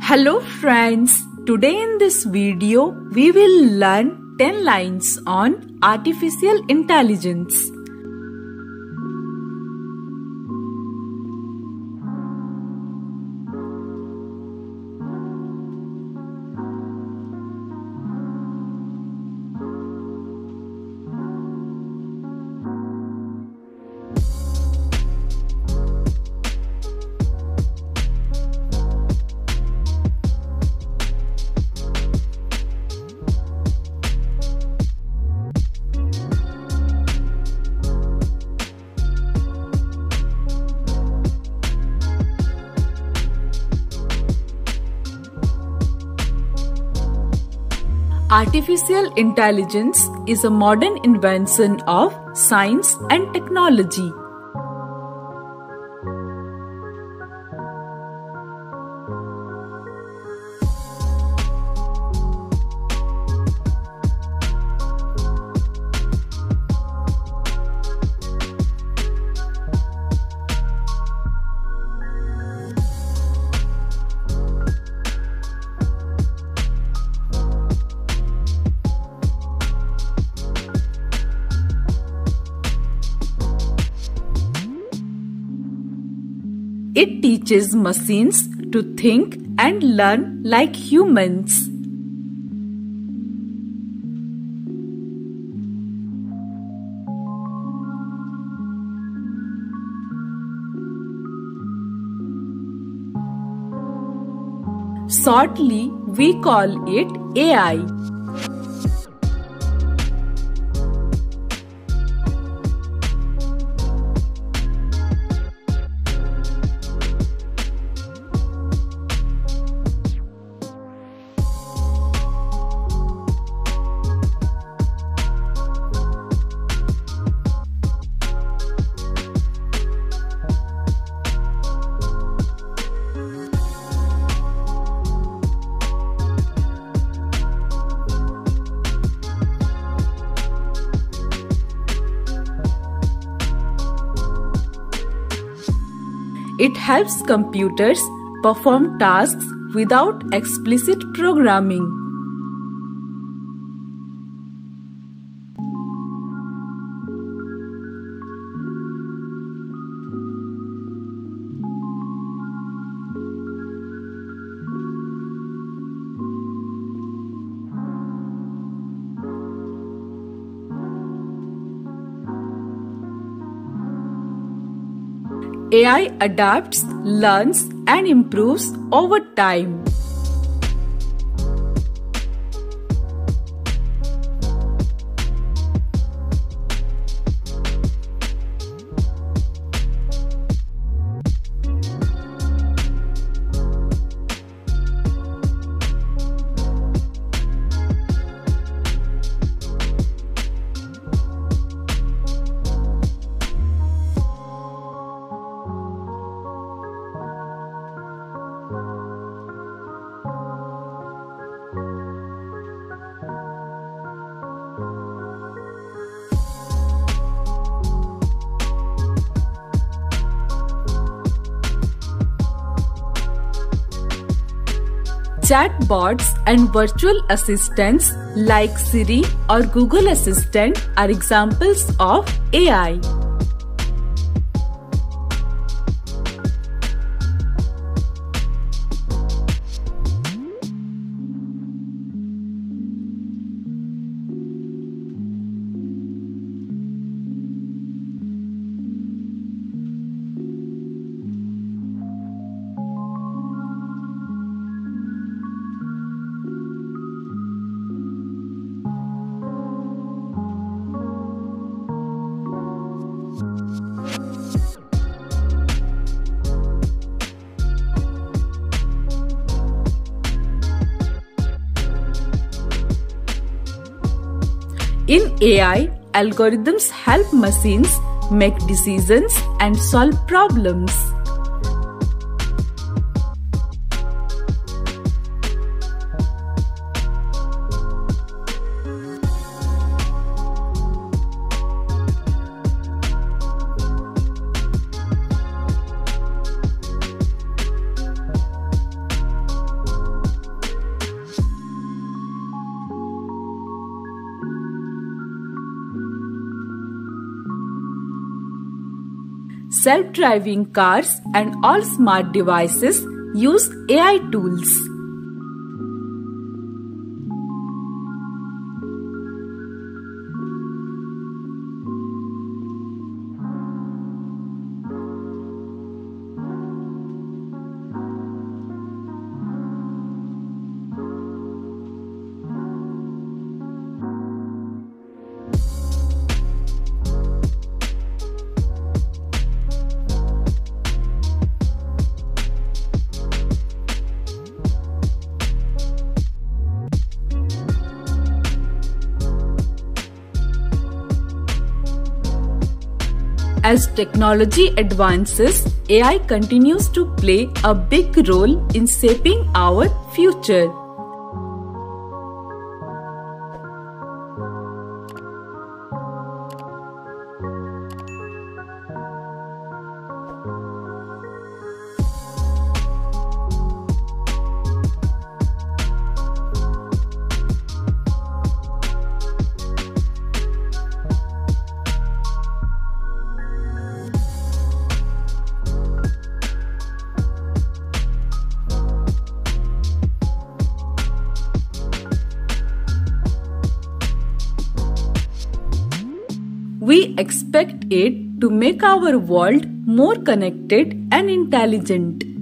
Hello friends, today in this video we will learn 10 lines on artificial intelligence. Artificial intelligence is a modern invention of science and technology. It teaches machines to think and learn like humans. Shortly, we call it AI. It helps computers perform tasks without explicit programming. AI adapts, learns, and improves over time. Chatbots and virtual assistants like Siri or Google Assistant are examples of AI. In AI, algorithms help machines make decisions and solve problems. self-driving cars and all smart devices use AI tools. As technology advances, AI continues to play a big role in shaping our future. We expect it to make our world more connected and intelligent.